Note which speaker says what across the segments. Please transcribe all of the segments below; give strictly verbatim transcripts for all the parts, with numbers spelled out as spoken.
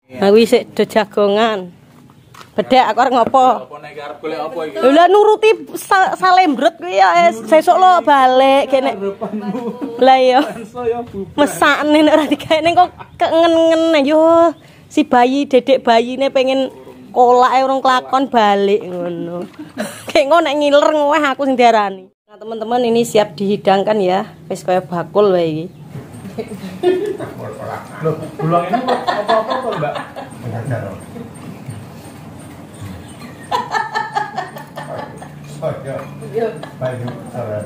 Speaker 1: Aku isik do jagongan. Bedhek aku arep ngopo?
Speaker 2: Apa nek arep golek apa iki?
Speaker 1: Lah nuruti salembrut kuwi ya sesuk lo balik kene. Lah iya. Mesakne nek ora dikene kok kengen-ngen yo si bayi dedek bayine pengen kolake urung kelakon balik ngono. Kayak ngono nek ngiler ngoweh aku sing diarani. Nah, teman-teman ini siap dihidangkan ya. Wis kaya bakul wae iki.
Speaker 2: Loh, pulang ini apa-apa kok, Mbak? Oh, ya. Iya. Baik, saran.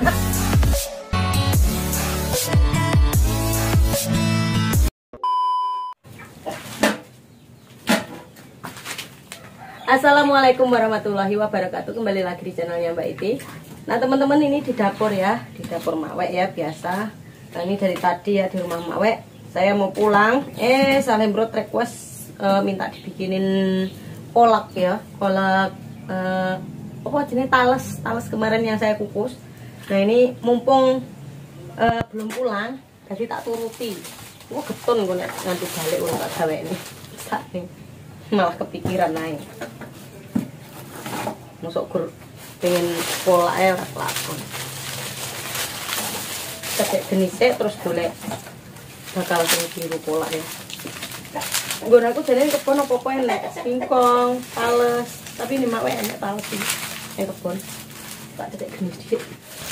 Speaker 1: Assalamualaikum warahmatullahi wabarakatuh. Kembali lagi di channelnya Mbak Iti. Nah teman-teman, ini di dapur ya, di dapur Mawek ya biasa. Nah ini dari tadi ya di rumah Mawek. Saya mau pulang, eh Salembrot request e, minta dibikinin kolak ya, kolak e, apa jenis talas, talas kemarin yang saya kukus. Nah ini mumpung e, belum pulang, jadi tak turuti. Wah getun gue nanti balik ulang tak gawe ini. Saking malah kepikiran naik. Masuk gur pengen kolaknya ora kelakon. Cek genisik terus golek bakal sing biru kolak ya. Nggon aku jane kebon apa-apa enek, singkong, tales, tapi ini mak wae enek tales sih. Yang kebon. Tak cek genis dikit.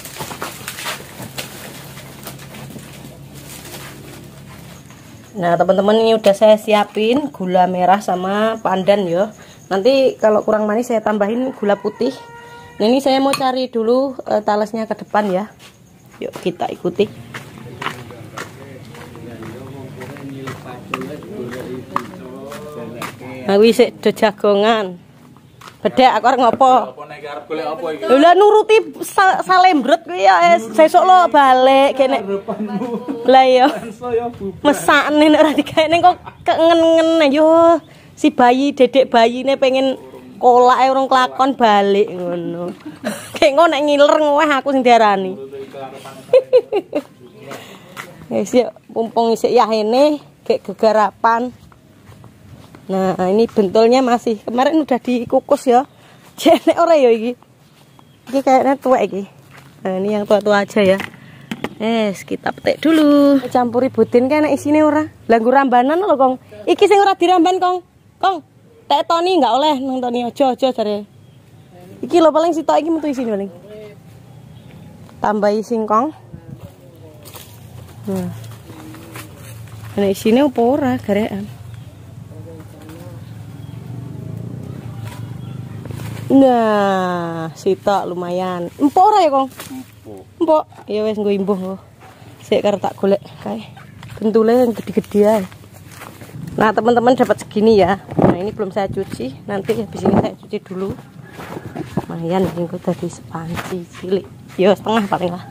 Speaker 1: Nah teman-teman ini udah saya siapin gula merah sama pandan ya. Nanti kalau kurang manis saya tambahin gula putih. Nah ini saya mau cari dulu e, talasnya ke depan ya. Yuk kita ikuti. Aku isik do jagongan. Bedhek aku arep ngopo?
Speaker 2: Apa nek arep golek apa iki?
Speaker 1: Lah nuruti salembrut kuwi ya sesuk lo balik kene. Lah iya. Mesakne nek ora dikene kok kengen-ngen yo si bayi dedek bayine pengen kolake urung kelakon balik ngono. Kayak ngono nek ngiler ngoweh aku sing diarani. Wis yo mumpung isik yahene gek gegarapan. Nah, ini bentolnya masih kemarin udah dikukus ya. Jene ora ya iki. Iki kayaknya tua iki. Nah, ini yang tua-tua aja ya. Es, kita petik dulu. Campuri budin kan isine ora. Lah nggo rambanan lho, Kong. Iki sing ora diramban, Kong. Kong, tek Toni enggak oleh nang Toni aja-aja jare. Iki lho paling sitok iki metu isine paling. Tambahi singkong. Nah. Nah, isine opo ora garekan. Nah, sitok lumayan. Empuk ora ya, Kong? Empuk. Empuk. Ya wis nggo imbuh kok. Sik karo tak golek kae. Bentule yang gede-gede ae. Nah, teman-teman dapat segini ya. Nah, ini belum saya cuci. Nanti habis ini saya cuci dulu. Lumayan ini kok tadi sepanci cilik. Ya setengah paling lah.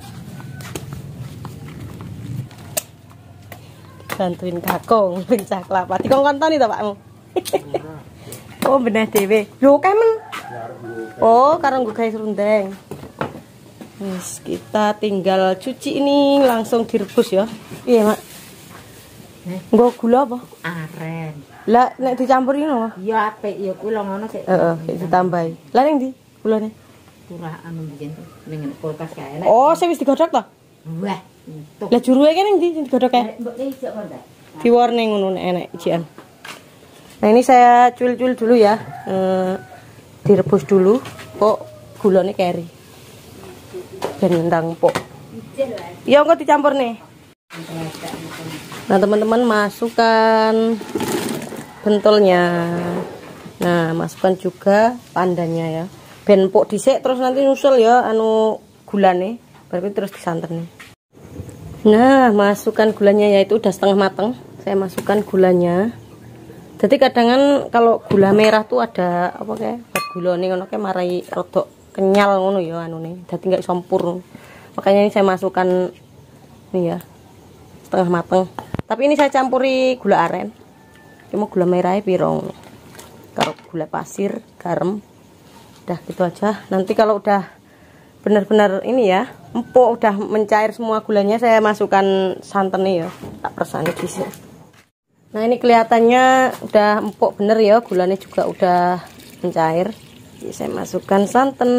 Speaker 1: Bantuin kakong pencah kelapa. Dikongkontoni to, Pakmu? Oh, bener dhewe. Yo kemen. Oh, karena gue guys rundeng. Wis, kita tinggal cuci ini langsung direbus ya. Iya, Mak. Nggo gula apa?
Speaker 3: Aren.
Speaker 1: Lah nek dicampurin apa?
Speaker 3: Ya apik ya kuwi lho ngono sik.
Speaker 1: Heeh, ditambahi. Lah ning ndi gulane?
Speaker 3: Kurang anu biyen ning kulkas kae enak.
Speaker 1: Oh, sing wis digodhog to?
Speaker 3: Wah, entuk.
Speaker 1: Lah juruhe kene ndi sing digodhog kae?
Speaker 3: Mbok ijek kok ndak.
Speaker 1: Diwarne ngono nek enek ijikan. Nah, ini saya cuil-cuil dulu ya. Eh, direbus dulu kok gulane keri. Ben ndang empuk. Ya engko dicampur nih. Nah, teman-teman masukkan bentolnya. Nah, masukkan juga pandannya ya. Ben empuk dhisik terus nanti nyusul ya anu gulane, baru terus disanten nih. Nah, masukkan gulanya ya, itu udah setengah mateng. Saya masukkan gulanya. Jadi kadang kalau gula merah tuh ada apa kayak buat gulane ngono kayak marai rodok kenyal ngono ya anune. Dadi enggak sempurna. Makanya ini saya masukkan nih ya. Setengah mateng. Tapi ini saya campuri gula aren. Cuma gula merahnya pirong. Kalau gula pasir, garam. Udah gitu aja. Nanti kalau udah benar-benar ini ya, empuk udah mencair semua gulanya, saya masukkan santannya ya. Tak persani di sini. Nah ini kelihatannya udah empuk bener ya, gulanya juga udah mencair. Jadi saya masukkan santan.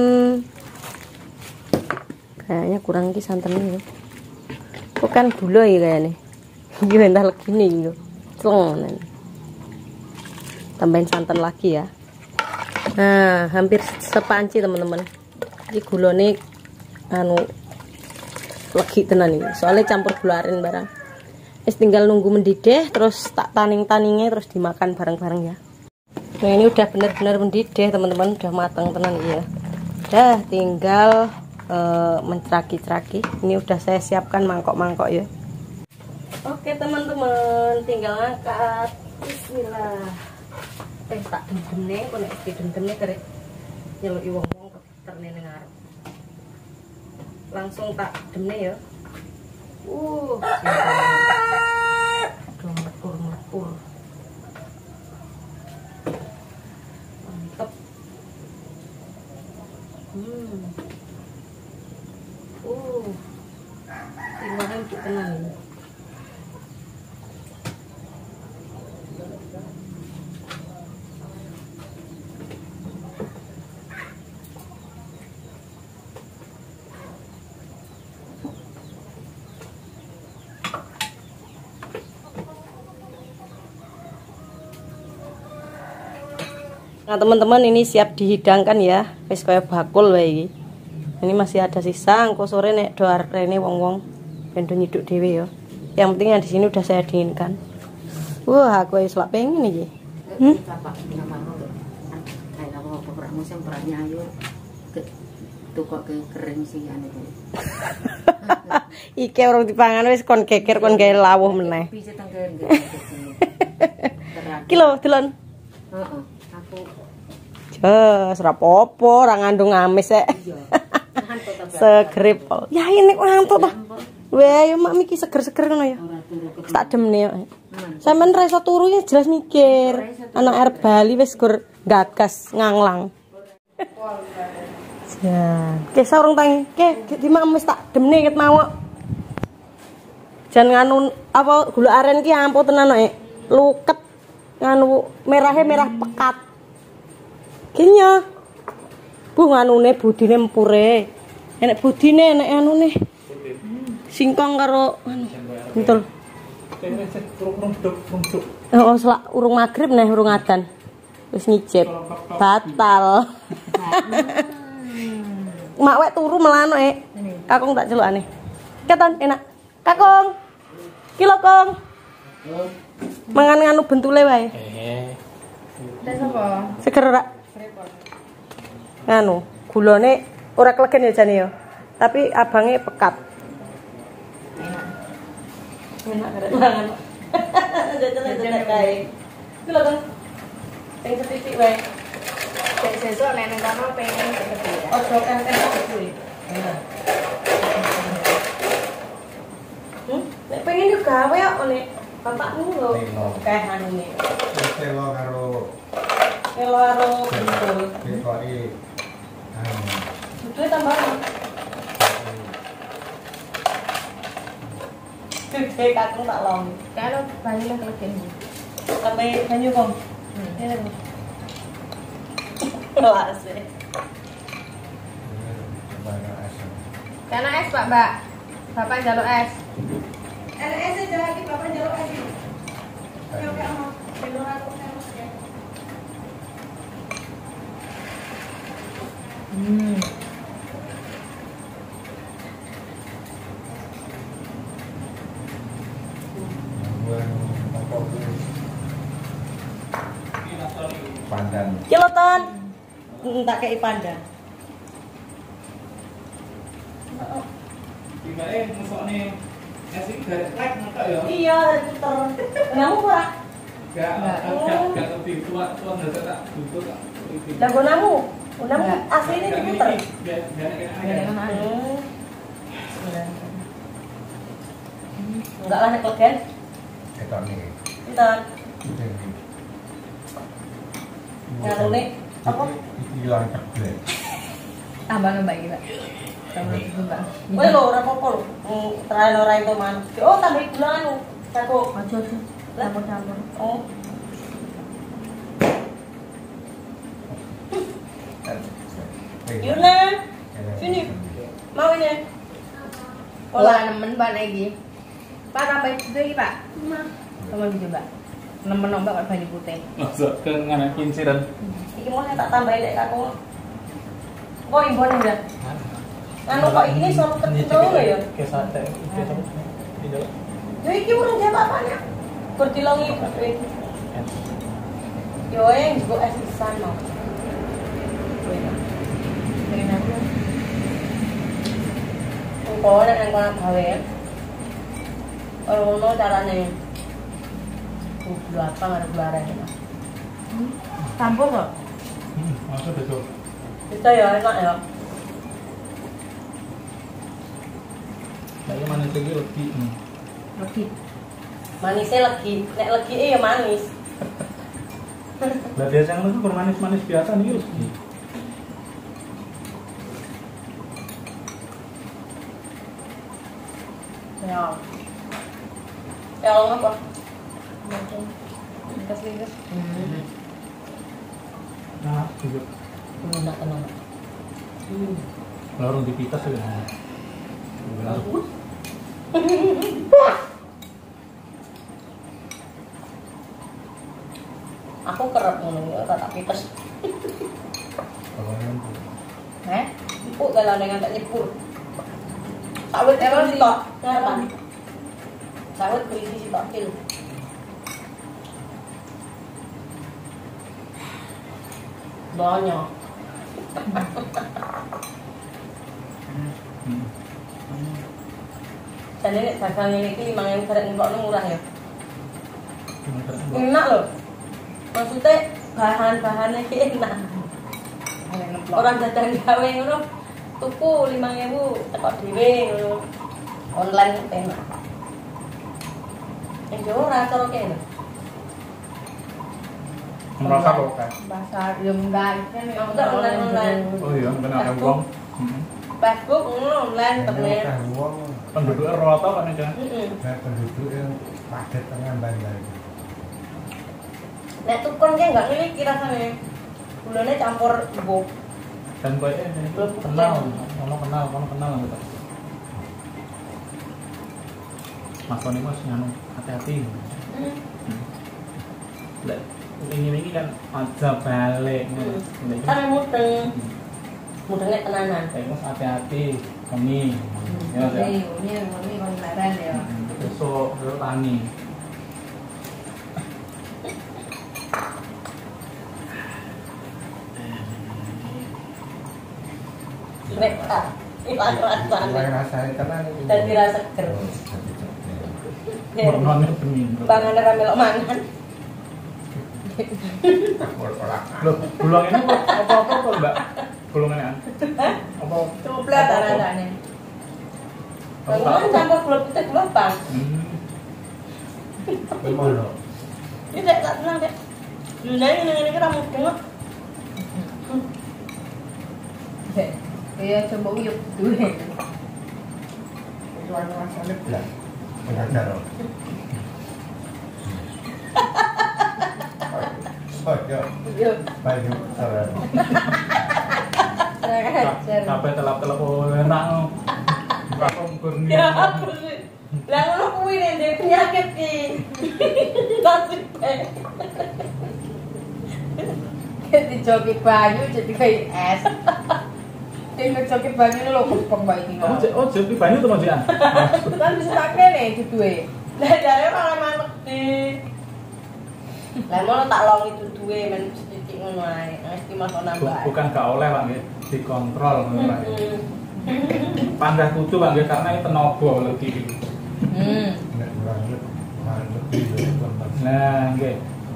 Speaker 1: Kayaknya kurang ki santannya ya. Bukan gula ya kayaknya. Iya entah lagi nih gitu. Celeng. Tambahin santan lagi ya. Nah hampir sepanci teman-teman. Ini gulanya anu lagi tenan ini. Soalnya campur gula aren barang. Wis tinggal nunggu mendidih terus tak taning-taningnya terus dimakan bareng-bareng ya. Nah ini udah bener-bener mendidih teman-teman, udah matang tenan ya. Udah tinggal uh, menceraki-ceraki. Ini udah saya siapkan mangkok-mangkok ya. Oke teman-teman, tinggal angkat. Bismillah. Eh tak dendemne, kok nek dendemne terus nyeluki wong-wong keterne ning ngarep. Langsung tak demne ya. Uh, udah mepur-mepur. Mantep. Hmm. Uh. Timbangan untuk tenang ini. Nah teman-teman ini siap dihidangkan ya, wis kayak bakul wae iki. Ini masih ada sisa, engko sore nek do arene wong-wong ben do nyiduk dhewe ya. Yang penting yang di sini udah saya dinginkan. Wah, aku wis lak pengen iki. Hmm? Iki orang dipangan wis kon geger kon gawe lawuh meneh. Kilo delon. Heeh. Jos, ora apa-apa, ora ngandung amis sek. Segrip. Ya ini ngantuk to. Wah, yo mak miki seger-seger ngono ya. Tak demne yo. Sampeyan ra iso turu jelas mikir. Anak air Bali wis gur gagas nganglang. Ya, ke sarung tangi. Ke dimak wis tak demne ket mau. Jan nganu apa gula aren ki ampun tenan kok. Luket nganu merahnya merah pekat. Kinya. Bu nganune budine empure. Enek budine enek anune. Singkong karo anu. Betul. Oh, selak urung magrib neh urung adan. Wis ngicip. Batal. Mak wek turu melano e. Kakung tak celukane. Keton enak. Kakung. Kilo kong. Mangan nganu bentule wae. Heeh. Tes apa? Seger ora? Nganu, gulane ora klegen ya jane ya. Tapi abange pekat. Enak. Enak karo mangan. Jajan-jajan kae. Iki lho, Kang. Sing setitik wae. Sing sesuk nek nang kono pengen gede. Ojo kan kan kuwi. Hmm? Nek pengen yo gawe kok nek bapakmu lho. Kae anune. Telo karo Telo karo betul. Dikori. Itu tambahan. Gede kakung tak long. Kalau banyu lah kelegen. Sampai banyu kong. Ya. Kelas deh. Karena es Pak, Mbak. Bapak jaluk es. Ada es aja lagi, Bapak jaluk es. Oke, oke, Om. Jalur aku terus ya. Hmm. Pandan. Kiloton. Tak kei pandan.
Speaker 2: Tibae mesokne es iki garek lek ngotak ya.
Speaker 1: Iya, puter. Kamu ora?
Speaker 2: Enggak, enggak, enggak lebih tua, tua ndak tak butuh tak.
Speaker 1: Lah gonamu, gonamu asline diputer. Enggak lah nek klegen. Ketok niki. Pinten? Ngarune apa? Ilang keblek. Tambah nambah iki, Pak. Tambah iki, Pak. Kowe lho ora apa-apa lho. Terakhir ora itu man. Oh, tambah gula anu. Cakuk. Aja aja.
Speaker 3: Campur-campur.
Speaker 1: Oh. Yuna, sini. Mau ini?
Speaker 3: Olah nemen Pak lagi. Pak tambah itu lagi Pak. Coba dicoba. Nemen ombak kan banyu putih.
Speaker 2: Masuk ke ngana kinciran.
Speaker 1: Iki mau tak tambahin dek aku. Kok imbon udah? Anu kok ini selalu terus ya?
Speaker 2: Ke sate. Tidak.
Speaker 1: Yo iki urung dia bapaknya. Berdilongi. Yo yang juga es pisan mau.
Speaker 3: Pengen aku.
Speaker 1: Engko nek nang kono gawe. Ora ono carane. Gula apa ngarep bareng.
Speaker 3: Campur kok.
Speaker 2: Hmm, masuk betul.
Speaker 1: Bisa ya enak ya.
Speaker 2: Saya manis lagi lagi. Hmm.
Speaker 3: Lagi.
Speaker 1: Manisnya lagi, nek legi eh ya manis.
Speaker 2: Lah biasa ngono tuh manis-manis biasa nih lagi.
Speaker 1: Ya. Ya lo apa?
Speaker 3: Lintas-lintas.
Speaker 1: Hmm.
Speaker 2: Nah, juga.
Speaker 1: Enak enak. Hmm.
Speaker 2: Larung di pitas ya.
Speaker 1: Aku kerap ngono ya, tak pites.
Speaker 3: Eh?
Speaker 1: Empuk dalan dengan tak nyepur. Sawet
Speaker 3: Emang
Speaker 1: berisi
Speaker 3: sih?
Speaker 1: tok. Kenapa? Sawet berisi si tok kil. Banyak. Dan ini dagang ini iki lima ribu karek ngkokno murah ya. Enak loh. Maksudnya bahan-bahannya iki enak. Orang dagang gawe ngono tuku lima ribu teko dhewe ngono. Online enak. Eh yo ora cara kene.
Speaker 2: Merasa kok kan.
Speaker 3: Bahasa yang enggak kan yang
Speaker 1: Enggak online-online.
Speaker 2: Oh iya, kena wong.
Speaker 1: Facebook ngono online internet.
Speaker 2: Penduduknya rata kan ya.
Speaker 1: Heeh.
Speaker 4: Penduduk yang padat tengah bandar.
Speaker 1: Nek tukun ki enggak miliki rasane. Gulane campur bubuk.
Speaker 2: Dan kowe eh kenal, ono kenal, ono kenal gitu. Mas Tony mas nganu hati-hati.
Speaker 1: Hmm.
Speaker 2: Lek ini ini kan aja balik.
Speaker 1: Hmm. Kan mudeng. Mudengnya tenanan.
Speaker 2: Eh mas hati-hati, kami. Ya ya.
Speaker 3: ini ini ini kontaran ya.
Speaker 2: Besok besok tani.
Speaker 1: Nek ah, ilang rasane.
Speaker 4: Selain rasanya tenang itu.
Speaker 1: Dan dirasa seger.
Speaker 2: Warnanya bening.
Speaker 1: Bangane ra melok mangan.
Speaker 2: Loh, gulung ini kok apa-apa kok, Mbak? Gulungannya? Apa?
Speaker 3: Coba rasane.
Speaker 1: Kalau campur gula putih gula bang.
Speaker 2: Hmm.
Speaker 4: Gimana?
Speaker 1: Ini dek tak tenang dek. Lha ini ini kira mudeng kok.
Speaker 3: Iya coba uyup dulu.
Speaker 4: Tuan rasanya belas. Pengajar. Oh ya.
Speaker 1: Yo.
Speaker 4: Banyu saran.
Speaker 2: Sampai telap-telap enak. Aku kurni.
Speaker 1: Ya apa sih? Lah ngono kuwi nek ndek penyakit ki. Tasik.
Speaker 3: Dijoki banyu jadi kayak es. Tinggal joki banyu ini lho kupeng bae iki.
Speaker 2: Oh, j- oh jadi banyak tuh Mas.
Speaker 3: Kan bisa pakai nih duduhe.
Speaker 1: Lah jare ora mantek di. Lah mono tak longi duduhe men sithik ngono ae. Mesti masuk nambah.
Speaker 2: Bukan gak oleh Pak nggih, dikontrol ngono Pak.
Speaker 1: Hmm.
Speaker 2: Pandah kudu Pak nggih karena itu tenaga lagi gitu.
Speaker 3: Hmm.
Speaker 4: Nek banget mantep iki lemes.
Speaker 2: Nah, nggih.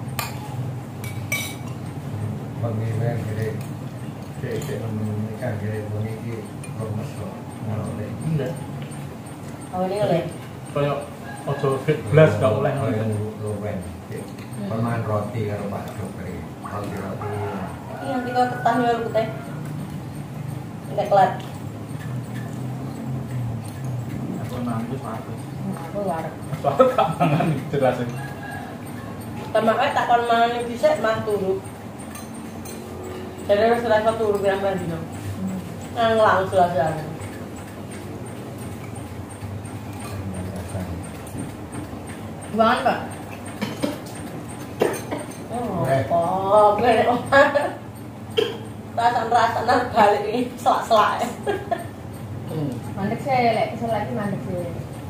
Speaker 4: Pengiwen gede. Cek nemen kan gede bunyi iki lemes kok. Ngono deh.
Speaker 2: Enggak.
Speaker 1: Oh ini oleh.
Speaker 2: Kayak ojo fit blas gak oleh ngono.
Speaker 4: Kayak luwen. Perman roti karo Pak Dokter. Roti roti.
Speaker 1: Iya kita ketah yo putih. Enggak kelat.
Speaker 2: Aku nanti satu.
Speaker 1: Aku warek.
Speaker 2: Soalnya gak mangan jelas.
Speaker 1: Tambah kae tak kon mangan dhisik mah turu. Jadi wis ora turu pirang-pirang dino. Nglang jelas-jelas.
Speaker 3: Buangan, Pak.
Speaker 1: Oh, gede omah. Rasan-rasanan balik ini selak-selak.
Speaker 3: Mandek saya, lek kesel lagi mandek saya.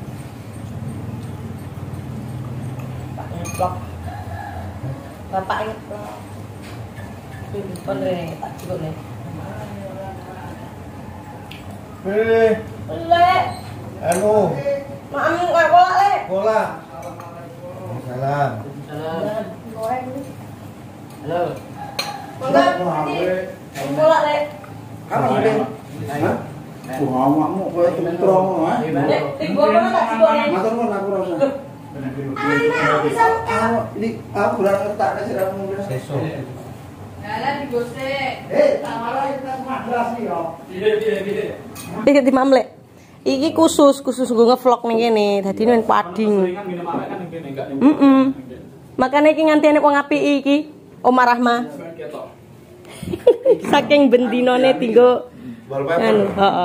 Speaker 1: Pak ngeplok. Bapak ngeplok. Ini bener tak cukup nih.
Speaker 4: Eh,
Speaker 1: Lek,
Speaker 4: anu,
Speaker 1: maam nggak kolak lek.
Speaker 4: bola. Salam.
Speaker 1: Halo. Enggak, nanti kolak lek.
Speaker 5: Kamu ini, hah? Wah, makmu kowe tentrong ah.
Speaker 1: Lek, tiga mana tak cukup nih?
Speaker 5: Matur nuwun aku rasa.
Speaker 1: Anak bisa
Speaker 5: Aku ini aku ora ngetak nek siramu.
Speaker 4: Sesuk.
Speaker 3: Jalan di gosek.
Speaker 5: Eh, tak malah kita madras nih yo.
Speaker 1: Iki di mamlek. Iki khusus khusus gue ngevlog ning kene. Dadi ning pading. Heeh. Makane iki nganti enek wong apik iki. Omah Rahma. Saking bendinone tinggo anu, heeh.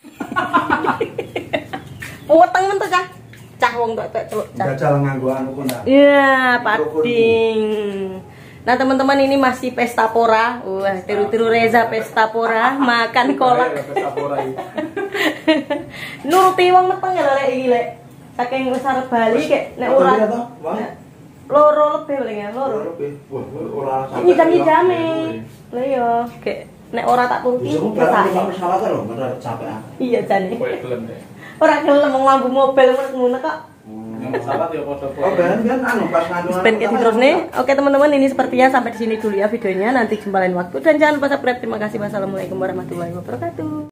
Speaker 1: Weteng men to, Cah. Cah wong tok tok celuk, Cah.
Speaker 5: Jajal nganggo anu ku ndak.
Speaker 1: Iya, pading. Nah, teman-teman ini masih pesta pora. Wah, tiru-tiru Reza pesta pora, makan kolak. Nuruti wong meteng ya lek iki lek. Saking wis arep bali kek nek ora. Loro lebih paling ya, loro.
Speaker 5: Ora sampe.
Speaker 1: Nyidam-nyidame. Lah iya, kek nek ora tak turuti.
Speaker 5: Bisa berarti sampe salah ta lho, bener capek ah.
Speaker 1: Iya jane.
Speaker 2: Kowe gelem deh.
Speaker 1: Ora gelem wong lampu mobil ngono kok.
Speaker 2: Sahabat ya foto-foto.
Speaker 5: Oh, ben ben anu pas ngandung.
Speaker 1: Spend kayak terus nih. Oke teman-teman, ini sepertinya sampai di sini dulu ya videonya. Nanti jumpa lain waktu dan jangan lupa subscribe. Terima kasih. Wassalamualaikum warahmatullahi wabarakatuh.